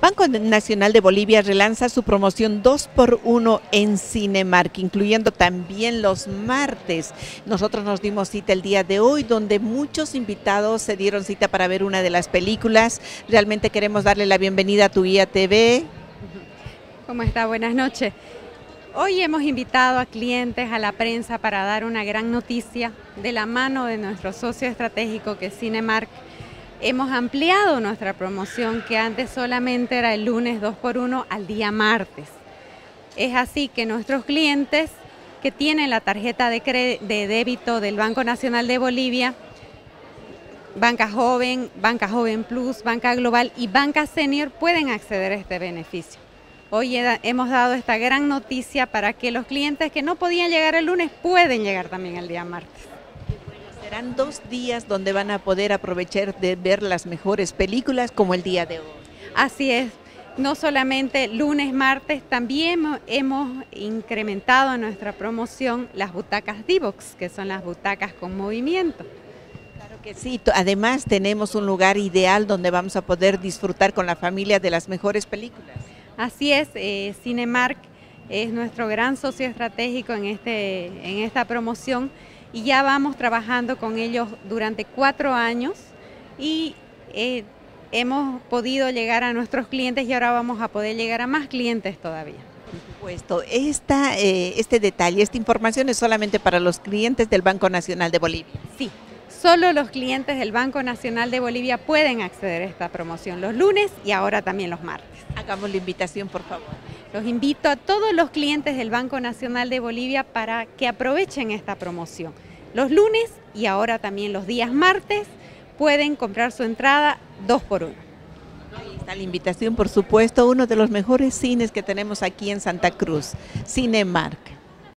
Banco Nacional de Bolivia relanza su promoción 2x1 en Cinemark, incluyendo también los martes. Nosotros nos dimos cita el día de hoy, donde muchos invitados se dieron cita para ver una de las películas. Realmente queremos darle la bienvenida a Tu Guía TV. ¿Cómo está? Buenas noches. Hoy hemos invitado a clientes, a la prensa, para dar una gran noticia de la mano de nuestro socio estratégico que es Cinemark. Hemos ampliado nuestra promoción, que antes solamente era el lunes 2x1 al día martes. Es así que nuestros clientes que tienen la tarjeta de débito del Banco Nacional de Bolivia, Banca Joven Plus, Banca Global y Banca Senior pueden acceder a este beneficio. Hoy hemos dado esta gran noticia para que los clientes que no podían llegar el lunes pueden llegar también el día martes. Serán 2 días donde van a poder aprovechar de ver las mejores películas como el día de hoy. Así es, no solamente lunes, martes, también hemos incrementado en nuestra promoción las butacas D-Box, que son las butacas con movimiento. Claro que sí, además tenemos un lugar ideal donde vamos a poder disfrutar con la familia de las mejores películas. Así es, Cinemark es nuestro gran socio estratégico en esta promoción. Y ya vamos trabajando con ellos durante 4 años y hemos podido llegar a nuestros clientes y ahora vamos a poder llegar a más clientes todavía. Por supuesto, este detalle, esta información es solamente para los clientes del Banco Nacional de Bolivia. Sí, solo los clientes del Banco Nacional de Bolivia pueden acceder a esta promoción los lunes y ahora también los martes. Hagamos la invitación, por favor. Los invito a todos los clientes del Banco Nacional de Bolivia para que aprovechen esta promoción. Los lunes y ahora también los días martes pueden comprar su entrada 2x1. Ahí está la invitación, por supuesto, uno de los mejores cines que tenemos aquí en Santa Cruz, Cinemark.